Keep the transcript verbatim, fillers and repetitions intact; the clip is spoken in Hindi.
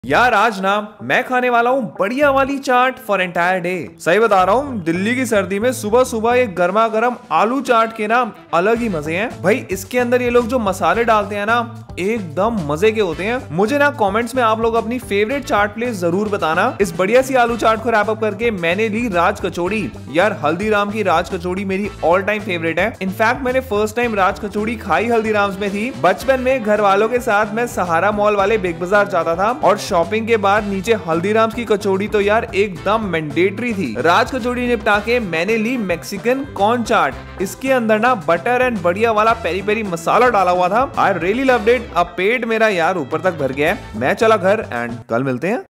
यार आज ना मैं खाने वाला हूँ बढ़िया वाली चाट फॉर एंटायर डे। सही बता रहा हूँ, दिल्ली की सर्दी में सुबह सुबह ये गर्मा गर्म आलू चाट के ना अलग ही मजे हैं भाई। इसके अंदर ये लोग जो मसाले डालते हैं ना एकदम मजे के होते हैं। मुझे ना कमेंट्स में आप लोग अपनी फेवरेट चाट प्लेस जरूर बताना। इस बढ़िया सी आलू चाट को रैप अप करके मैंने ली राज कचौड़ी। यार हल्दीराम की राज कचौड़ी मेरी ऑल टाइम फेवरेट है। इनफैक्ट मैंने फर्स्ट टाइम राज कचौड़ी खाई हल्दीराम्स में थी बचपन में। घर वालों के साथ मैं सहारा मॉल वाले बिग बाजार जाता था और शॉपिंग के बाद नीचे हल्दीराम्स की कचौड़ी तो यार एकदम मैंडेटरी थी। राज कचौड़ी निपटा के मैंने ली मैक्सिकन कॉर्न चाट। इसके अंदर ना बटर एंड बढ़िया वाला पेरी पेरी मसाला डाला हुआ था। I really loved it. अब पेट मेरा यार ऊपर तक भर गया है। मैं चला घर एंड कल मिलते हैं।